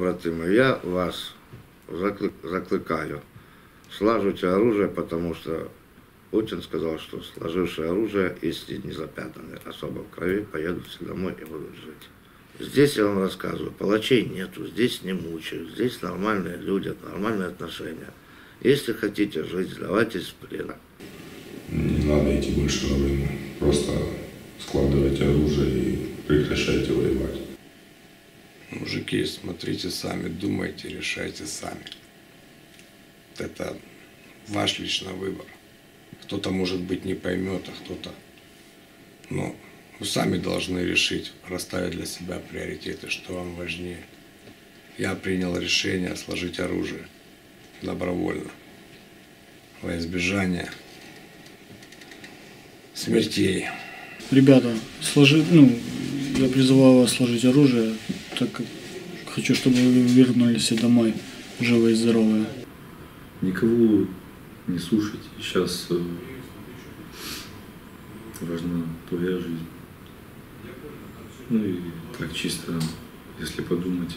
побратимы, я вас закликаю, слаживайте оружие, потому что Путин сказал, что сложившие оружие, если не запятнаны особо в крови, поедут все домой и будут жить. Здесь я вам рассказываю, палачей нету, здесь не мучают, здесь нормальные люди, нормальные отношения. Если хотите жить, сдавайтесь в плен. Не надо идти больше на войну, просто складывайте оружие и прекращайте воевать. Мужики, смотрите сами, думайте, решайте сами. Это ваш личный выбор. Кто-то, может быть, не поймет, а кто-то... Но вы сами должны решить, расставить для себя приоритеты, что вам важнее. Я принял решение сложить оружие добровольно, во избежание смертей. Ребята, я призываю вас сложить оружие, так как хочу, чтобы вы вернулись домой живые и здоровые. Никого не слушайте. Сейчас важна твоя жизнь. Ну и так чисто, если подумать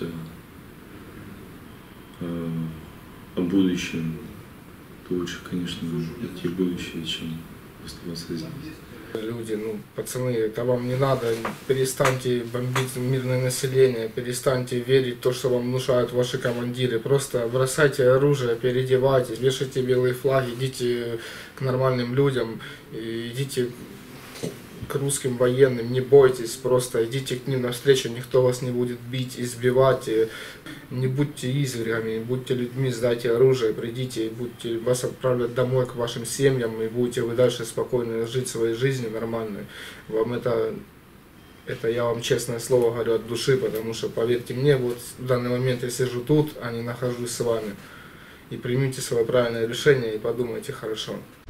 о будущем, то лучше, конечно, идти в будущее, чем оставаться здесь. Люди, пацаны, это вам не надо, перестаньте бомбить мирное население, перестаньте верить в то, что вам внушают ваши командиры. Просто бросайте оружие, переодевайтесь, вешайте белые флаги, идите к нормальным людям, идите к русским военным, не бойтесь, просто идите к ним навстречу, никто вас не будет бить, избивать, не будьте извергами, будьте людьми, сдайте оружие, придите, вас отправлят домой к вашим семьям, и будете вы дальше спокойно жить своей жизнью нормальной. Вам это я вам честное слово говорю от души, потому что, поверьте мне, вот в данный момент я сижу тут, а не нахожусь с вами. И примите свое правильное решение и подумайте хорошо.